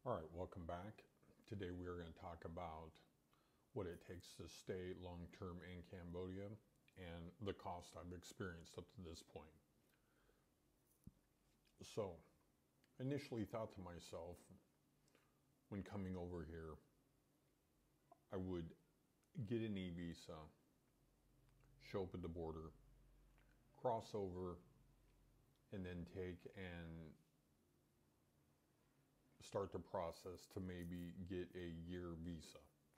All right, welcome back. Today we are going to talk about what it takes to stay long-term in Cambodia and the cost I've experienced up to this point. So, initially thought to myself when coming over here, I would get an eVisa, show up at the border, cross over, and then take and start the process to maybe get a year visa.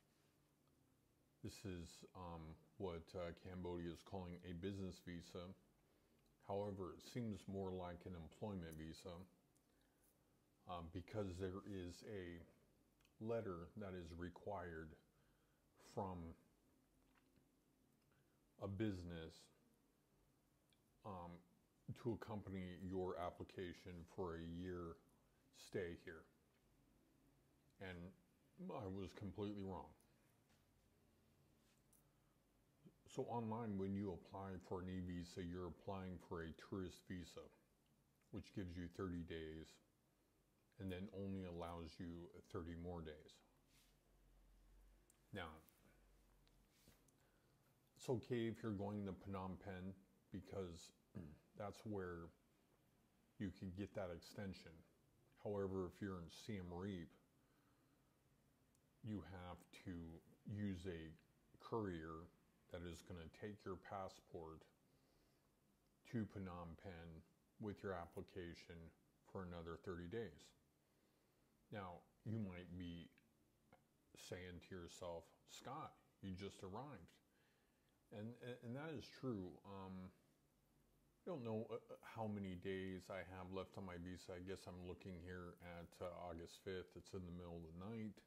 This is what Cambodia is calling a business visa. However, it seems more like an employment visa because there is a letter that is required from a business to accompany your application for a year stay here. And I was completely wrong. So online, when you apply for an eVisa, you're applying for a tourist visa, which gives you 30 days and then only allows you 30 more days. Now, it's okay if you're going to Phnom Penh because that's where you could get that extension. However, if you're in Siem Reap, you have to use a courier that is going to take your passport to Phnom Penh with your application for another 30 days. Now, you might be saying to yourself, Scott, you just arrived. And that is true. I don't know how many days I have left on my visa. I guess I'm looking here at August 5th. It's in the middle of the night.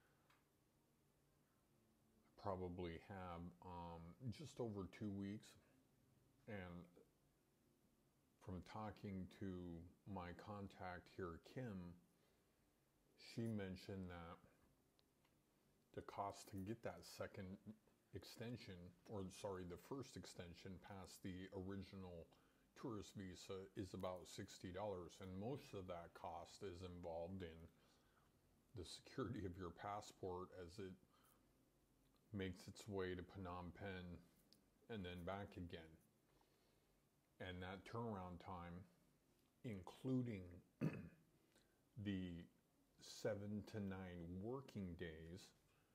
I probably have just over 2 weeks. And from talking to my contact here, Kim, she mentioned that the cost to get that second extension, the first extension past the original tourist visa is about $60, and most of that cost is involved in the security of your passport as it makes its way to Phnom Penh and then back again. And that turnaround time, including the 7 to 9 working days,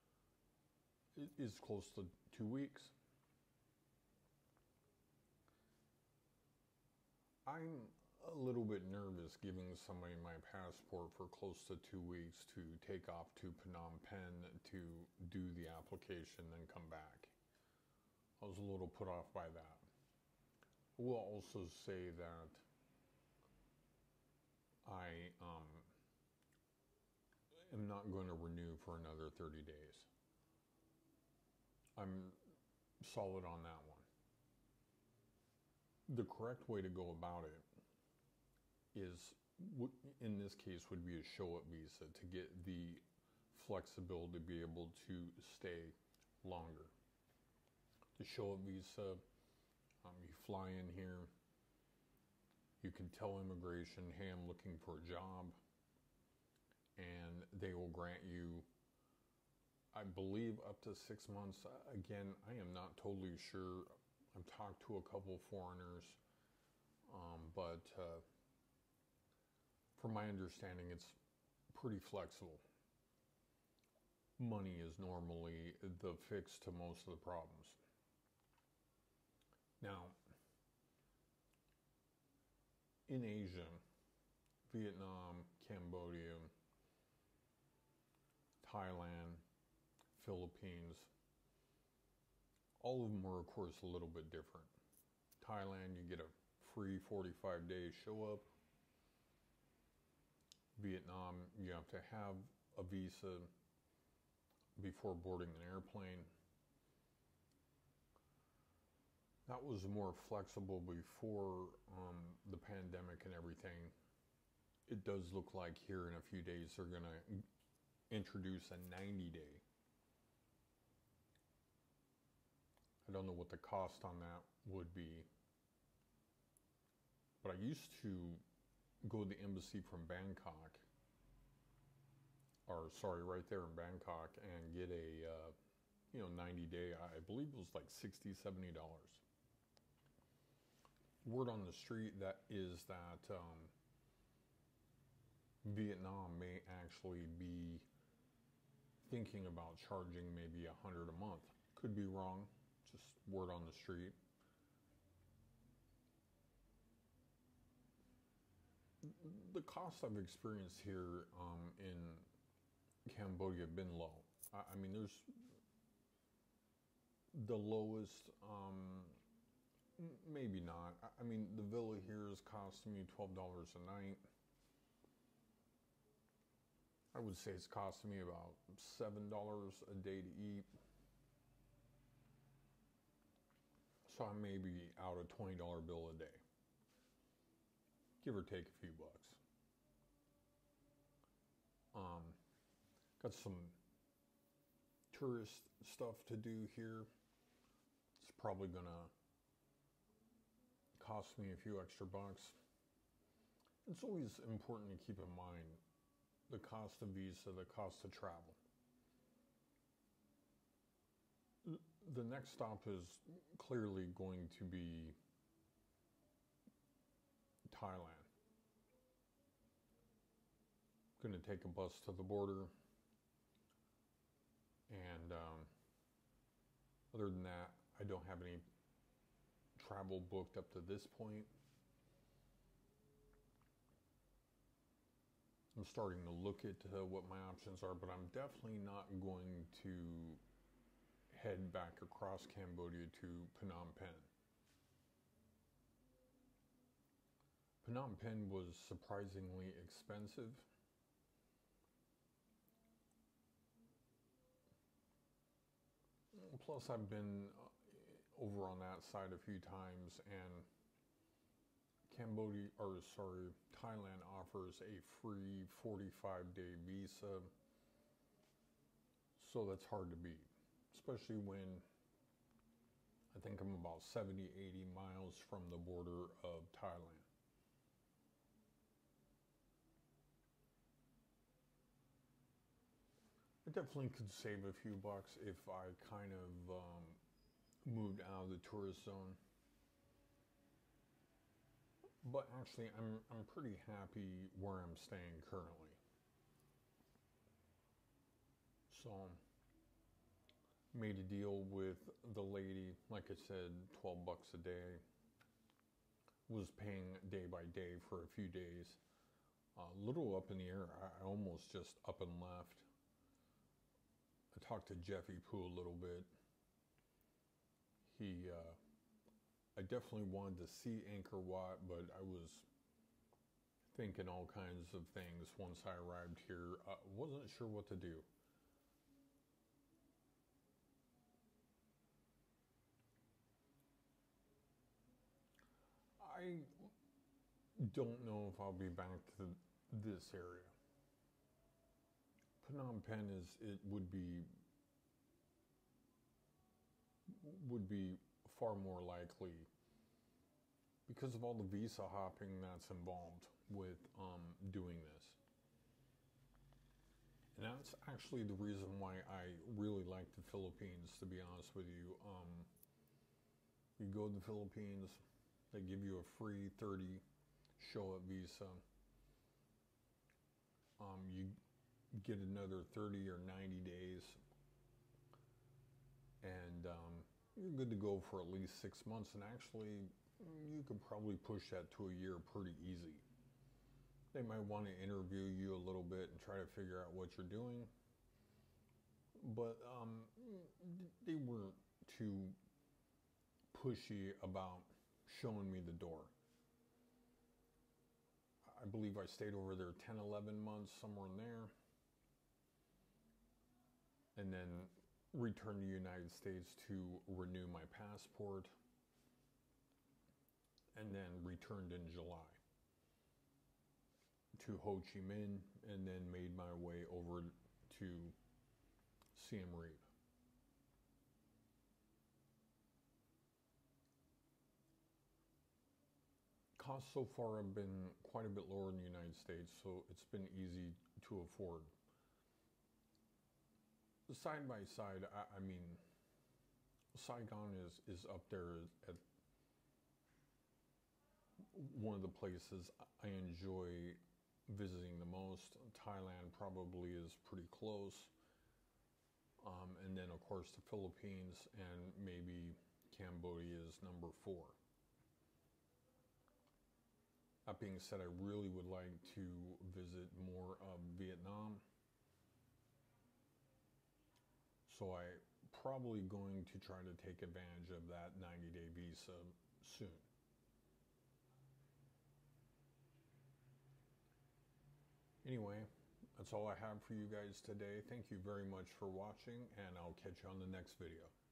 is close to 2 weeks. I'm a little bit nervous giving somebody my passport for close to 2 weeks to take off to Phnom Penh to do the application and come back. I was a little put off by that. I will also say that I am not going to renew for another 30 days. I'm solid on that one. The correct way to go about it is, in this case, would be a show-up visa to get the flexibility to be able to stay longer. The show-up visa, you fly in here, you can tell immigration, hey, I'm looking for a job, and they will grant you, I believe, up to 6 months. Again, I am not totally sure. I've talked to a couple foreigners, but from my understanding, it's pretty flexible. Money is normally the fix to most of the problems. Now, in Asia, Vietnam, Cambodia, Thailand, Philippines, all of them are, of course, a little bit different. Thailand, you get a free 45-day show-up. Vietnam, you have to have a visa before boarding an airplane. That was more flexible before the pandemic and everything. It does look like here in a few days they're going to introduce a 90-day. I don't know what the cost on that would be, but I used to go to the embassy from Bangkok or sorry, right there in Bangkok, and get a 90-day. I believe it was like $60-$70. Word on the street that is that Vietnam may actually be thinking about charging maybe $100 a month. Could be wrong. Just word on the street. The costs I've experienced here in Cambodia have been low. I mean, there's the lowest, maybe not. I mean, the villa here is costing me $12 a night. I would say it's costing me about $7 a day to eat. So I may be out a $20 bill a day, give or take a few bucks. Got some tourist stuff to do here. It's probably gonna cost me a few extra bucks. It's always important to keep in mind the cost of visa, the cost of travel. The next stop is clearly going to be Thailand. Going to take a bus to the border, and other than that, I don't have any travel booked up to this point. I'm starting to look at what my options are, but I'm definitely not going to head back across Cambodia to Phnom Penh. Phnom Penh was surprisingly expensive. Plus, I've been over on that side a few times, and Thailand offers a free 45-day visa, so that's hard to beat, especially when I think I'm about 70, 80 miles from the border of Thailand. I definitely could save a few bucks if I kind of moved out of the tourist zone. But actually, I'm pretty happy where I'm staying currently. So, made a deal with the lady, like I said, 12 bucks a day. Was paying day by day for a few days. A little up in the air. I almost just up and left. I talked to Jeffy Poo a little bit. I definitely wanted to see Angkor Wat, but I was thinking all kinds of things once I arrived here. Wasn't sure what to do. I don't know if I'll be back to this area. Phnom Penh would be far more likely because of all the visa hopping that's involved with doing this. And that's actually the reason why I really like the Philippines, to be honest with you. You go to the Philippines, they give you a free 30 show-up visa. You get another 30 or 90 days, and you're good to go for at least 6 months. And actually, you could probably push that to a year pretty easy. They might want to interview you a little bit and try to figure out what you're doing, but they weren't too pushy about showing me the door. I believe I stayed over there 10, 11 months, somewhere in there, and then returned to the United States to renew my passport, and then returned in July to Ho Chi Minh, and then made my way over to Siem Reap. Costs so far have been quite a bit lower in the United States, so it's been easy to afford. side by side, I mean, Saigon is up there at one of the places I enjoy visiting the most. Thailand probably is pretty close. And then, of course, the Philippines, and maybe Cambodia is number 4. That being said, I really would like to visit more of Vietnam. So I'm probably going to try to take advantage of that 90-day visa soon. Anyway, that's all I have for you guys today. Thank you very much for watching, and I'll catch you on the next video.